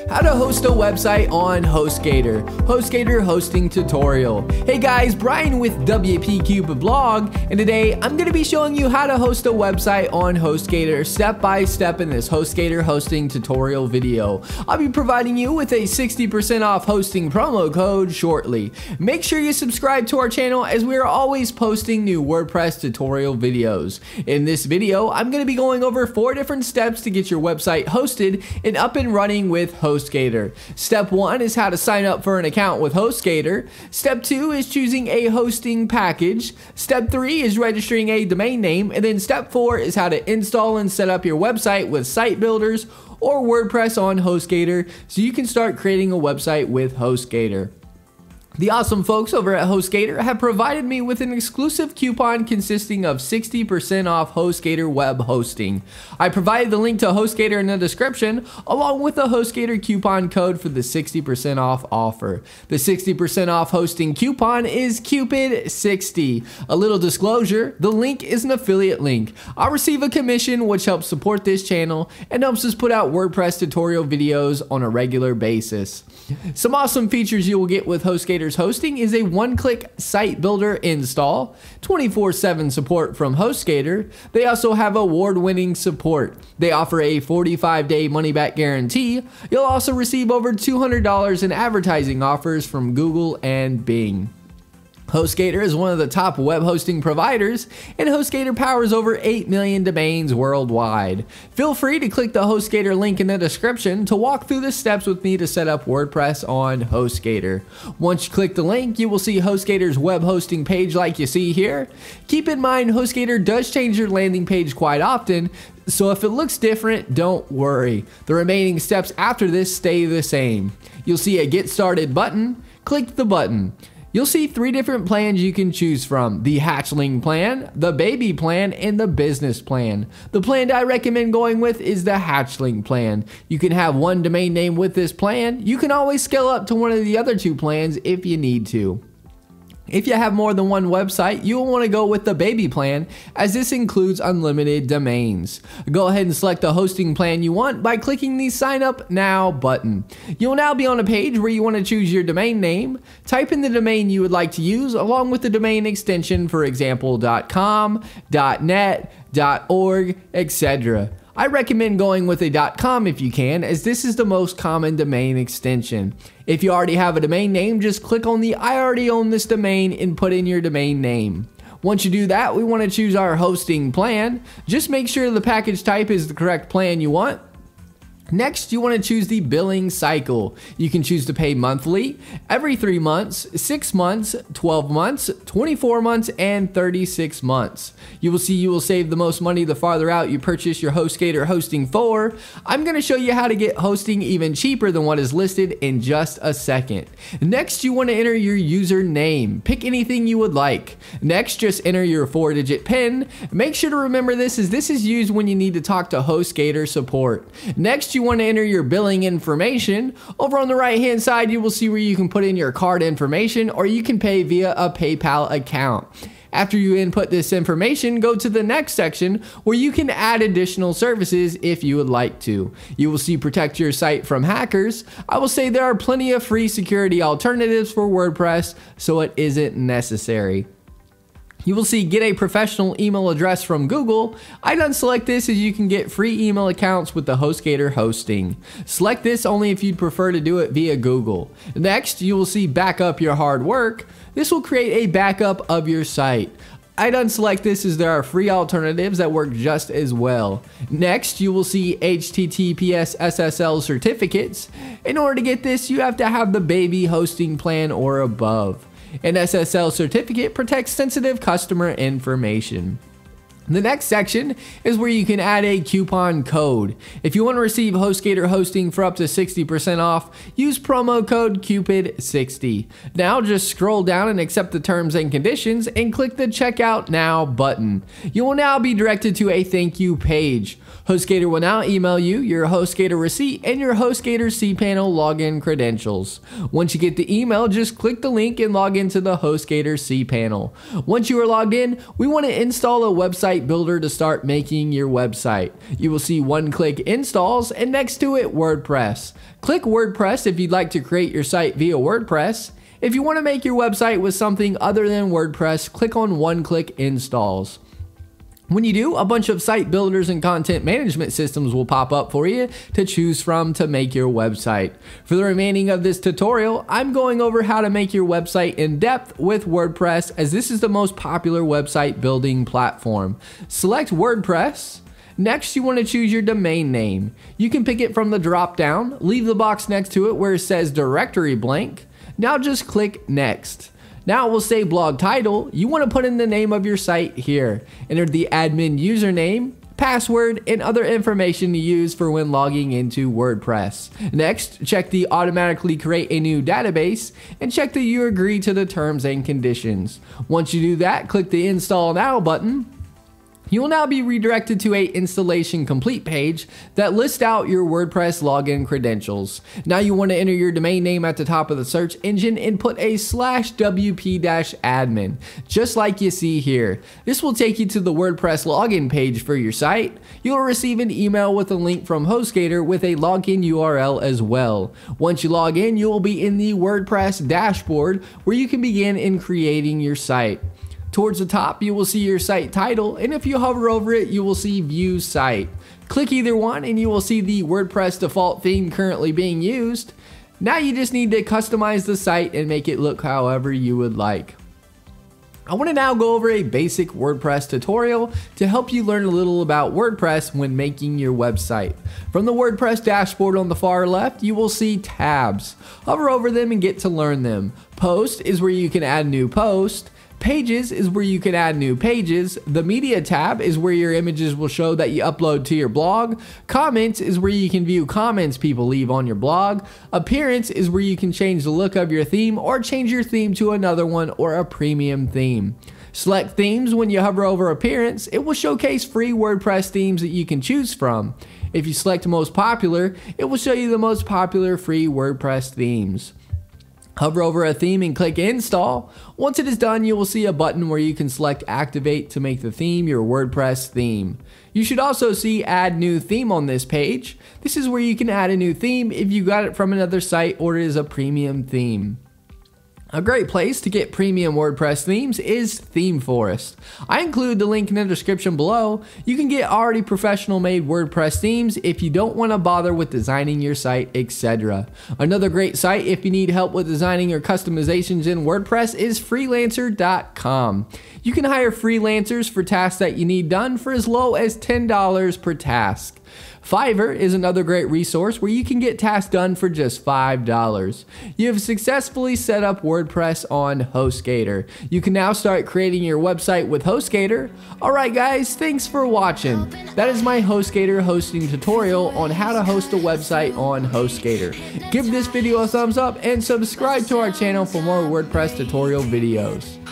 How to host a website on Hostgator. Hostgator hosting tutorial. Hey guys, Brian with WP Cupid blog, and today I'm going to be showing you how to host a website on Hostgator step by step in this Hostgator hosting tutorial video. I'll be providing you with a 60% off hosting promo code shortly. Make sure you subscribe to our channel as we are always posting new WordPress tutorial videos. In this video, I'm going to be going over 4 different steps to get your website hosted and up and running with Hostgator. Step 1 is how to sign up for an account with Hostgator. Step 2 is choosing a hosting package. Step 3 is registering a domain name. And then step 4 is how to install and set up your website with site builders or WordPress on Hostgator so you can start creating a website with Hostgator. The awesome folks over at Hostgator have provided me with an exclusive coupon consisting of 60% off Hostgator web hosting. I provided the link to Hostgator in the description along with the Hostgator coupon code for the 60% off offer. The 60% off hosting coupon is Cupid60. A little disclosure, the link is an affiliate link. I'll receive a commission which helps support this channel and helps us put out WordPress tutorial videos on a regular basis. Some awesome features you will get with Hostgator hosting is a one-click site builder install, 24/7 support from Hostgator. They also have award-winning support. They offer a 45-day money-back guarantee. You'll also receive over $200 in advertising offers from Google and Bing. Hostgator is one of the top web hosting providers, and Hostgator powers over 8 million domains worldwide. Feel free to click the Hostgator link in the description to walk through the steps with me to set up WordPress on Hostgator. Once you click the link, you will see Hostgator's web hosting page like you see here. Keep in mind, Hostgator does change your landing page quite often, so if it looks different, don't worry. The remaining steps after this stay the same. You'll see a Get Started button. Click the button. You'll see 3 different plans you can choose from: the hatchling plan, the baby plan, and the business plan. The plan I recommend going with is the hatchling plan. You can have 1 domain name with this plan. You can always scale up to one of the other 2 plans if you need to. If you have more than 1 website, you will want to go with the baby plan, as this includes unlimited domains. Go ahead and select the hosting plan you want by clicking the Sign Up Now button. You'll now be on a page where you want to choose your domain name. Type in the domain you would like to use along with the domain extension, for example, .com, .net, .org, etc. I recommend going with a .com if you can, as this is the most common domain extension. If you already have a domain name, just click on the I already own this domain and put in your domain name. Once you do that, we want to choose our hosting plan. Just make sure the package type is the correct plan you want. Next, you want to choose the billing cycle. You can choose to pay monthly, every 3 months, 6 months, 12 months, 24 months, and 36 months. You will see you will save the most money the farther out you purchase your Hostgator hosting for. I'm going to show you how to get hosting even cheaper than what is listed in just a second. Next, you want to enter your username. Pick anything you would like. Next, just enter your 4-digit PIN. Make sure to remember this, as this is used when you need to talk to Hostgator support. Next, you want to enter your billing information. Over on the right hand side, you will see where you can put in your card information, or you can pay via a PayPal account. After you input this information, go to the next section where you can add additional services if you would like to. You will see protect your site from hackers. I will say there are plenty of free security alternatives for WordPress, so it isn't necessary. You will see get a professional email address from Google. I unselect this as you can get free email accounts with the Hostgator hosting. Select this only if you'd prefer to do it via Google. Next, you will see backup your hard work. This will create a backup of your site. I'd unselect this as there are free alternatives that work just as well. Next, you will see HTTPS SSL certificates. In order to get this, you have to have the baby hosting plan or above. An SSL certificate protects sensitive customer information. The next section is where you can add a coupon code. If you want to receive Hostgator hosting for up to 60% off, use promo code Cupid60. Now just scroll down and accept the terms and conditions and click the Checkout Now button. You will now be directed to a thank you page. Hostgator will now email you your Hostgator receipt and your Hostgator cPanel login credentials. Once you get the email, just click the link and log into the Hostgator cPanel. Once you are logged in, we want to install a website website builder to start making your website. You will see one-click installs and next to it WordPress. Click WordPress if you'd like to create your site via WordPress. If you want to make your website with something other than WordPress, click on one-click installs. When you do, a bunch of site builders and content management systems will pop up for you to choose from to make your website. For the remaining of this tutorial, I'm going over how to make your website in depth with WordPress, as this is the most popular website building platform. Select WordPress. Next, you want to choose your domain name. You can pick it from the drop down, leave the box next to it where it says directory blank. Now just click next. Now it will say blog title. You want to put in the name of your site here. Enter the admin username, password, and other information to use for when logging into WordPress. Next, check the automatically create a new database and check that you agree to the terms and conditions. Once you do that, click the install now button. You will now be redirected to a installation complete page that lists out your WordPress login credentials. Now you want to enter your domain name at the top of the search engine and put a /wp-admin, just like you see here. This will take you to the WordPress login page for your site. You'll receive an email with a link from Hostgator with a login URL as well. Once you log in, you will be in the WordPress dashboard where you can begin in creating your site. Towards the top, you will see your site title, and if you hover over it, you will see View Site. Click either one and you will see the WordPress default theme currently being used. Now you just need to customize the site and make it look however you would like. I want to now go over a basic WordPress tutorial to help you learn a little about WordPress when making your website. From the WordPress dashboard on the far left, you will see tabs. Hover over them and get to learn them. Post is where you can add new posts. Pages is where you can add new pages. The media tab is where your images will show that you upload to your blog. Comments is where you can view comments people leave on your blog. Appearance is where you can change the look of your theme or change your theme to another one or a premium theme. Select themes. When you hover over appearance, it will showcase free WordPress themes that you can choose from. If you select most popular, it will show you the most popular free WordPress themes. Hover over a theme and click install. Once it is done, you will see a button where you can select activate to make the theme your WordPress theme. You should also see add new theme on this page. This is where you can add a new theme if you got it from another site or it is a premium theme. A great place to get premium WordPress themes is ThemeForest. I include the link in the description below. You can get already professional made WordPress themes if you don't want to bother with designing your site, etc. Another great site if you need help with designing your customizations in WordPress is freelancer.com. You can hire freelancers for tasks that you need done for as low as $10 per task. Fiverr is another great resource where you can get tasks done for just $5. You have successfully set up WordPress on Hostgator. You can now start creating your website with Hostgator. Alright guys, thanks for watching. That is my Hostgator hosting tutorial on how to host a website on Hostgator. Give this video a thumbs up and subscribe to our channel for more WordPress tutorial videos.